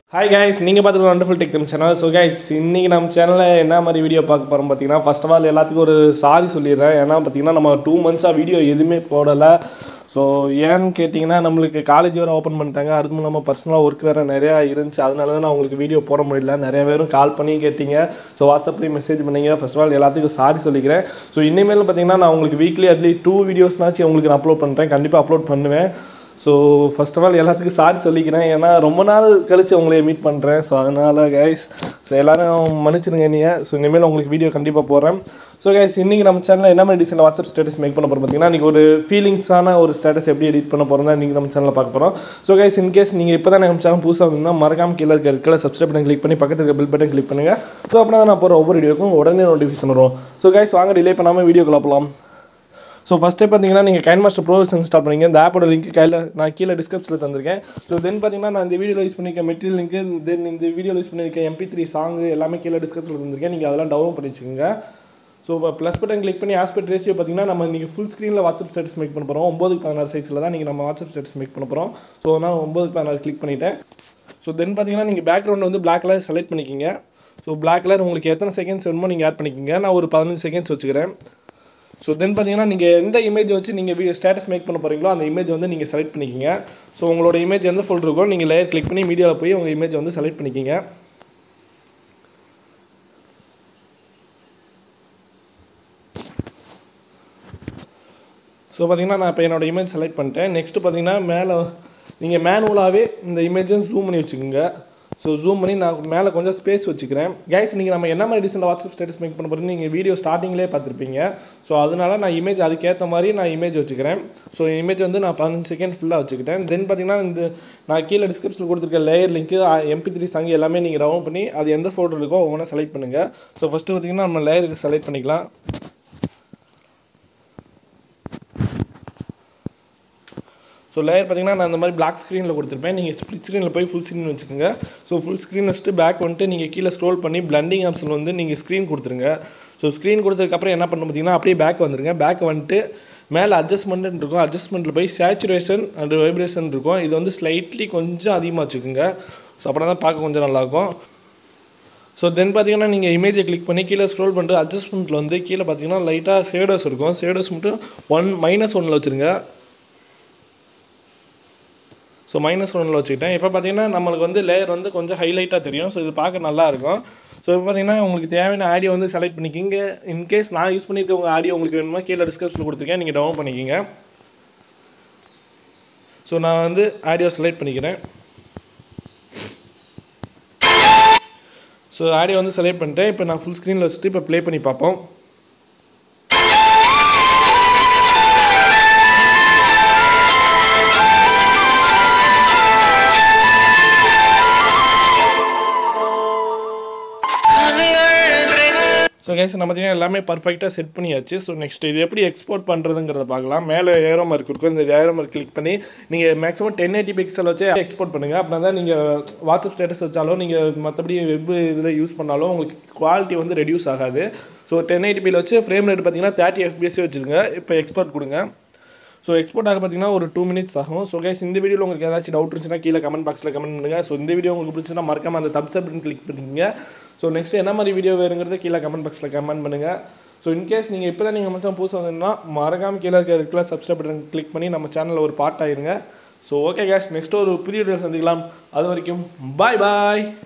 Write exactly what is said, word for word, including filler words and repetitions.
Hi guys, நீங்க பார்த்துட்டு wonderful tech channel. So guys, இன்னைக்கு நம்ம சேனல்ல என்ன மாதிரி வீடியோ பார்க்க போறோம் பாத்தீங்கன்னா first of all எல்லாத்துக்கும் ஒரு சாரி சொல்லிறேன். ஏன்னா பாத்தீங்கன்னா நம்ம two months ஆ வீடியோ எதுமே போடல. சோ ஏன்னு கேட்டிங்கனா நமக்கு காலேஜ் வேற ஓபன் பண்ணிட்டாங்க. அதுக்கு நம்ம பர்சனலா வர்க் வேற நிறைய இருந்துச்சு. அதனால தான் நான் உங்களுக்கு வீடியோ போட முடியல. நிறைய பேரும் கால் பண்ணி கேட்டிங்க. சோ வாட்ஸ்அப்ல மெசேஜ் பண்ணீங்க. first of all எல்லாத்துக்கும் சாரி சொல்லிக்கிறேன். சோ இனிமேல் பாத்தீங்கன்னா நான் உங்களுக்கு வீக்லி at least two வீடியோஸ்னாச்சு உங்களுக்கு நான் அப்லோட் பண்றேன். கண்டிப்பா அப்லோட் பண்ணுவேன். So first of all எல்லாத்துக்கும் சாரி சொல்லிக்கிறேன். ஏன்னா ரொம்ப நாள் கழிச்சு உங்களை மீட் பண்றேன். சோ அதனால गाइस சோ எல்லாரும் மன்னிச்சிடுங்க நீங்க. சோ இனிமேல் உங்களுக்கு வீடியோ கண்டிப்பா போடுறேன். சோ गाइस இன்னைக்கு நம்ம சேனல்ல என்ன மாதிரி டிசைன் வாட்ஸ்அப் ஸ்டேட்டஸ் மேக் பண்ண போறோம் பாத்தீங்கன்னா இன்னைக்கு ஒரு ஃபீலிங்ஸான ஒரு ஸ்டேட்டஸ் எப்படி எடிட் பண்ண போறோம்னா இன்னைக்கு நம்ம சேனல்ல பார்க்க போறோம். சோ गाइस in case நீங்க இப்போதான் நம்ம சேனல் புதுசா வந்தீங்கன்னா மறக்காம கீழ இருக்க red colour subscribe button click பண்ணி பக்கத்துல இருக்க பெல் பட்டன் கிளிக் பண்ணுங்க. சோ அப்பனா நான் போற ஒவ்வொரு வீடியோக்கும் உடனே நோட்டிஃபிகேஷன் வரும். சோ गाइस வாங்க டிலே பண்ணாம வீடியோக்குள்ள போலாம். So first step பாத்தீங்கன்னா நீங்க KineMaster Pro இன்ஸ்டால் பண்ணீங்க. இந்த ஆப்போட லிங்க் கையில நான் கீழ டிஸ்கிரிப்ஷன்ல தந்திருக்கேன். So then பாத்தீங்கன்னா நான் இந்த வீடியோல யூஸ் பண்ணிருக்க மெட்டீரியல் லிங்க் then இந்த வீடியோல யூஸ் பண்ணிருக்க M P three சாங் எல்லாமே கீழ டிஸ்கிரிப்ஷன்ல தந்திருக்கேன். நீங்க அதெல்லாம் டவுன்லோட் பண்ணி வச்சுக்கோங்க. So ப்ளஸ் பட்டன் கிளிக் பண்ணி ஆஸ்பெக்ட் ரேஷியோ பாத்தீங்கன்னா நம்ம இன்னைக்கு ஃபுல் ஸ்கிரீன்ல வாட்ஸ்அப் ஸ்டேட்டஸ் மேக் பண்ணப் போறோம். nine by sixteen சைஸ்ல தான் நீங்க நம்ம வாட்ஸ்அப் ஸ்டேட்டஸ் மேக் பண்ணப் போறோம். So நான் nine by sixteen கிளிக் பண்ணிட்டேன். So then பாத்தீங்கன்னா நீங்க பேக்ரவுண்ட் வந்து Black கலர் செலக்ட் பண்ணிக்கங்க. So Black கலர் உங்களுக்கு எத்தனை செகண்ட்ஸ் வேணுமோ நீங்க ஆட் பண்ணிக்கங்க. நான் ஒரு fifteen செகண்ட்ஸ் வச்சுக்கிறேன். So then பாத்தீங்கன்னா நீங்க எந்த இமேஜ் வச்சு நீங்க ஸ்டேட்டஸ் மேக் பண்ண போறீங்களோ அந்த இமேஜ் வந்து நீங்க செலக்ட் பண்ணிக்கங்க. சோ உங்களோட இமேஜ் எந்த ஃபோல்டர் இருக்கோ நீங்க லேயர் கிளிக் பண்ணி மீடியால போய் உங்க இமேஜ் வந்து செலக்ட் பண்ணிக்கங்க. சோ பாத்தீங்கன்னா நான் இப்ப என்னோட இமேஜ் செலக்ட் பண்ணிட்டேன். நெக்ஸ்ட் பாத்தீங்கன்னா மேல நீங்க மேனுவலாவே இந்த இமேஜை ஜூம் பண்ணி வச்சுக்கோங்க. சோ ஜூம் பண்ணி நான் மேல கொஞ்சம் ஸ்பேஸ் வச்சுக்கிறேன். गाइस நீங்க நம்ம என்ன மாதிரி டிசைன்ல வாட்ஸ்அப் ஸ்டேட்டஸ் மேக் பண்ண போறீங்க நீங்க வீடியோ ஸ்டார்டிங்லயே பார்த்திருப்பீங்க. சோ அதனால நான் இமேஜ் அதுக்கு ஏத்த மாதிரி நான் இமேஜ் வச்சுக்கிறேன். சோ இமேஜ் வந்து நான் fifteen செகண்ட் ஃபுல்லா வச்சுக்கிட்டேன். தென் பாத்தீங்கன்னா இந்த நான் கீழ டிஸ்கிரிப்ஷன்ல கொடுத்திருக்க layer link M P three song எல்லாமே நீங்க டவுன்லோட் பண்ணி அது எந்த ஃபோல்டர் இருக்கோ ஒவ்வொண்ணா செலக்ட் பண்ணுங்க. சோ ஃபர்ஸ்ட் பாத்தீங்கன்னா நம்ம லேயருக்கு செலக்ட் பண்ணிக்கலாம். So layer பாத்தீங்கன்னா நான் இந்த மாதிரி black screenல கொடுத்திருப்பேன். நீங்க split screenல போய் full screen வச்சுக்கோங்க. So full screen வச்சிட்டு பேக் வந்துட்டு நீங்க கீழ ஸ்க்ரோல் பண்ணி blending ஆப்ஷன் வந்து நீங்க ஸ்கிரீன் கொடுத்துருங்க. So ஸ்கிரீன் கொடுத்ததுக்கு அப்புறம் என்ன பண்ணனும் பாத்தீங்கன்னா அப்படியே பேக் வந்துருங்க. பேக் வந்துட்டு மேல அட்ஜஸ்ட்மென்ட் இருக்கும். அட்ஜஸ்ட்மென்ட்ல போய் saturation and vibration இருக்கும். இது வந்து ஸ்லைட்லி கொஞ்சம் அதிகமா வச்சுக்கோங்க. So அப்பதான் தான் பார்க்க கொஞ்சம் நல்லா இருக்கும். So then பாத்தீங்கன்னா நீங்க இமேஜை கிளிக் பண்ணி கீழ ஸ்க்ரோல் பண்ணிட்டு அட்ஜஸ்ட்மென்ட்ல வந்து கீழ பாத்தீங்கன்னா லைட்டா ஷேடோஸ் இருக்கும். ஷேடோஸ் மட்டும் one minus one ல வச்சிருங்க. So minus one ல வச்சிட்டேன். இப்போ பாத்தீங்கன்னா நமக்கு வந்து லேயர் வந்து கொஞ்சம் ஹைலைட்டா தெரியும். சோ இது பார்க்க நல்லா இருக்கும். சோ இப்போ பாத்தீங்கன்னா உங்களுக்கு தேவையான ஆடியோ வந்து செலக்ட் பண்ணிக்கங்க. இன் கேஸ் நான் யூஸ் பண்ணிருக்க உங்க ஆடியோ உங்களுக்கு வேணுமா கீழ டிஸ்கிரிப்ஷன்ல கொடுத்திருக்கேன். நீங்க டவுன்லோட் பண்ணிக்கங்க. சோ நான் வந்து ஆடியோ செலக்ட் பண்ணிக்கிறேன். சோ ஆடியோ வந்து செலக்ட் பண்ணிட்டேன். இப்போ நான் ஃபுல் ஸ்கிரீன்ல வச்சிட்டு இப்போ ப்ளே பண்ணி பாப்போம். So guys நம்ம பாத்தீங்கன்னா எல்லாமே பெர்ஃபெக்ட்டா செட் பண்ணியாச்சு. சோ நெக்ஸ்ட் இது எப்படி எக்ஸ்போர்ட் பண்றதுங்கறத பார்க்கலாம். மேலே ஏரோ மார்க் இருக்கும். இந்த ஏரோ மார்க் கிளிக் பண்ணி நீங்க மேக்ஸिमम ten eighty பிக்சல் வச்சு எக்ஸ்போர்ட் பண்ணுங்க. அப்பதான் தான் நீங்க வாட்ஸ்அப் ஸ்டேட்டஸ் வச்சாலோ நீங்க மத்தபடி வெப் இதுல யூஸ் பண்ணாலோ உங்களுக்கு குவாலிட்டி வந்து ரெடியூஸ் ஆகாது. சோ ten eighty p ல வச்சு ஃப்ரேம் ரேட் பாத்தீங்கன்னா thirty F P S வச்சிருங்க. இப்போ எக்ஸ்போர்ட் கொடுங்க. சோ எக்ஸ்போர்ட் ஆக பாத்தீங்கன்னா ஒரு two minutes ஆகும். சோ गाइस இந்த வீடியோல உங்களுக்கு ஏதாச்சும் டவுட் இருந்துச்சுனா கீழ கமெண்ட் பாக்ஸ்ல கமெண்ட் பண்ணுங்க. சோ இந்த வீடியோ உங்களுக்கு பிடிச்சா மறக்காம அந்த thumbs up பட்டன் கிளிக் பண்ணுங்க. சோ நெக்ஸ்ட் என்ன மாதிரி வீடியோ வேணும்ங்கறத கீழ கமெண்ட் பாக்ஸ்ல கமெண்ட் பண்ணுங்க. சோ இன் கேஸ் நீங்க இப்போதான் நீங்க நம்ம சேனல் புதுசா வந்தீங்கன்னா மறக்காம கீழ இருக்க red colour subscribe button click பண்ணி நம்ம சேனல்ல ஒரு பார்ட் ஆயிருங்க. சோ ஓகே गाइस நெக்ஸ்ட் ஒரு புதிய வீடியோல சந்திக்கலாம். அது வரைக்கும் பை பை.